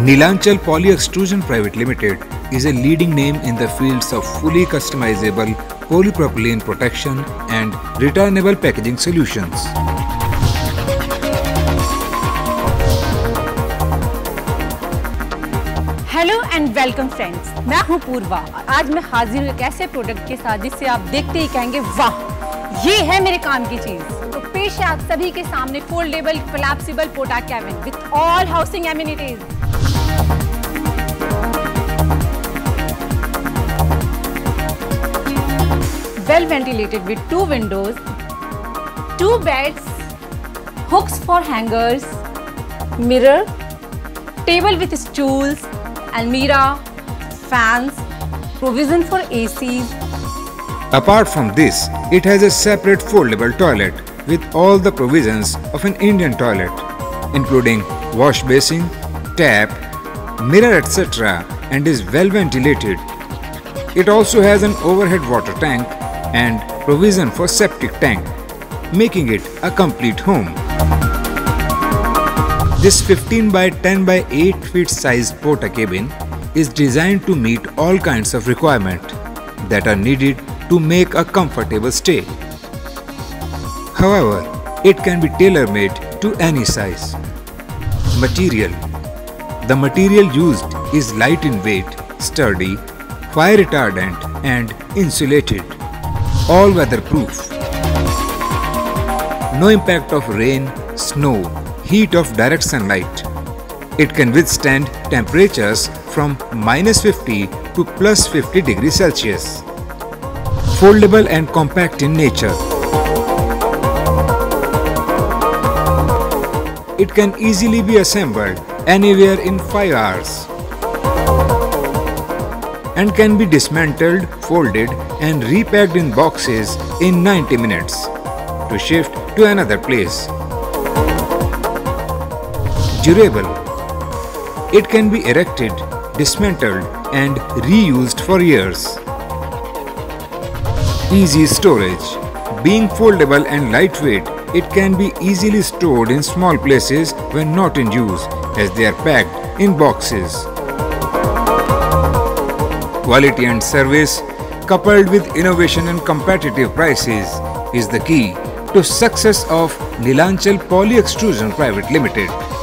Neelanchal Poly Extrusion Private Limited is a leading name in the fields of fully customizable polypropylene protection and returnable packaging solutions. Hello and welcome friends, मैं हूं पूर्वा। आज मैं हाजिर हूं एक ऐसे product के साथ जिससे आप देखते ही कहेंगे वाह, ये है मेरे काम की चीज। तो पेश है आप सभी के सामने foldable collapsible porta cabin with all housing amenities. Well ventilated with 2 windows, 2 beds, hooks for hangers, mirror, table with stools, almirah, fans, provision for ACs. Apart from this, it has a separate foldable toilet with all the provisions of an Indian toilet, including wash basin, tap, mirror etc., and is well ventilated. It also has an overhead water tank and provision for septic tank, making it a complete home. This 15 by 10 by 8 feet sized porta cabin is designed to meet all kinds of requirements that are needed to make a comfortable stay. However, it can be tailor-made to any size. Material. The material used is light in weight, sturdy, fire retardant and insulated. All weatherproof. No impact of rain, snow, heat of direct sunlight. It can withstand temperatures from -50 to +50 degrees Celsius. Foldable and compact in nature. It can easily be assembled anywhere in 5 hours and can be dismantled, folded and repacked in boxes in 90 minutes to shift to another place. Durable. It can be erected, dismantled and reused for years. Easy storage. Being foldable and lightweight, it can be easily stored in small places when not in use, as they are packed in boxes. Quality and service, coupled with innovation and competitive prices, is the key to success of Neelanchal Poly Extrusion Private Limited.